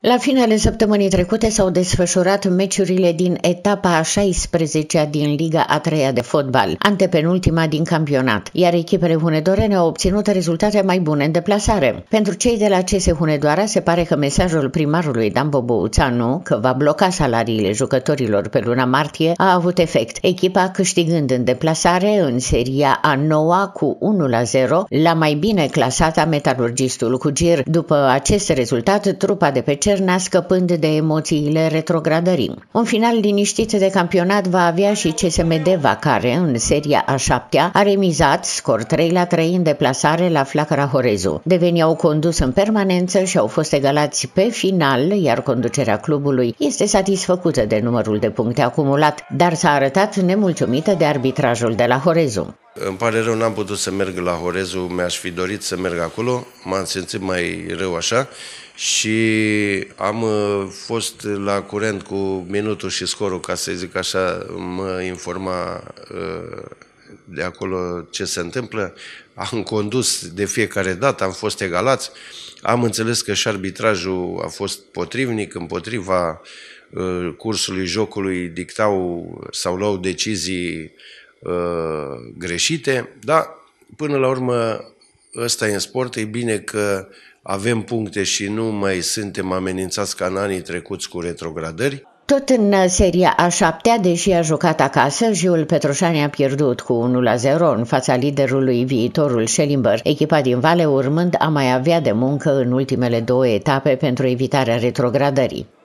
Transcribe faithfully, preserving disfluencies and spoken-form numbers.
La finele săptămânii trecute s-au desfășurat meciurile din etapa a șaisprezecea din Liga a treia de fotbal, antepenultima din campionat, iar echipele hunedorene au obținut rezultate mai bune în deplasare. Pentru cei de la C S Hunedoara se pare că mesajul primarului Dan Bobouțanu, că va bloca salariile jucătorilor pe luna martie, a avut efect, echipa câștigând în deplasare în seria a noua cu unu la zero la mai bine clasata Metalurgistul Cugir. După acest rezultat, trupa de pe Cerna scăpând de emoțiile retrogradării. Un final liniștit de campionat va avea și C S M Deva, care, în seria a șaptea, a remizat scor trei la trei în deplasare la Flacăra Horezu. Devenii au condus în permanență și au fost egalați pe final, iar conducerea clubului este satisfăcută de numărul de puncte acumulat, dar s-a arătat nemulțumită de arbitrajul de la Horezu. Îmi pare rău, n-am putut să merg la Horezu, mi-aș fi dorit să merg acolo, m-am simțit mai rău așa și am fost la curent cu minutul și scorul, ca să zic așa, mă informa de acolo ce se întâmplă. Am condus de fiecare dată, am fost egalați, am înțeles că și arbitrajul a fost potrivnic, împotriva cursului jocului dictau sau luau decizii Uh, greșite, dar până la urmă ăsta e în sport, e bine că avem puncte și nu mai suntem amenințați ca în anii trecuți cu retrogradări. Tot în seria a șaptea, deși a jucat acasă, Jiul Petroșani a pierdut cu unu la zero în fața liderului Viitorul Schellimber, echipa din Vale urmând a mai avea de muncă în ultimele două etape pentru evitarea retrogradării.